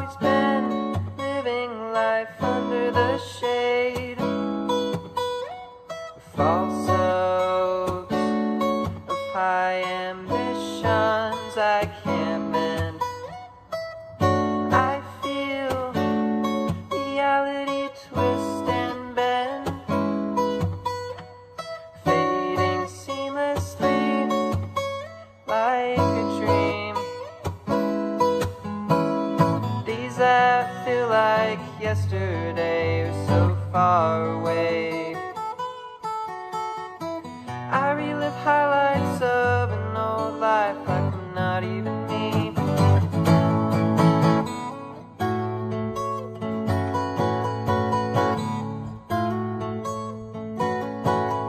always been living life under the shade of false hopes, of high ambitions I can't mend. I feel reality twist and bend, fading seamlessly like a dream. Days that feel like yesterday are so far away. I relive highlights of an old life like I'm not even me.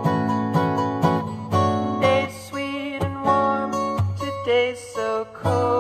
Days sweet and warm, today's so cold.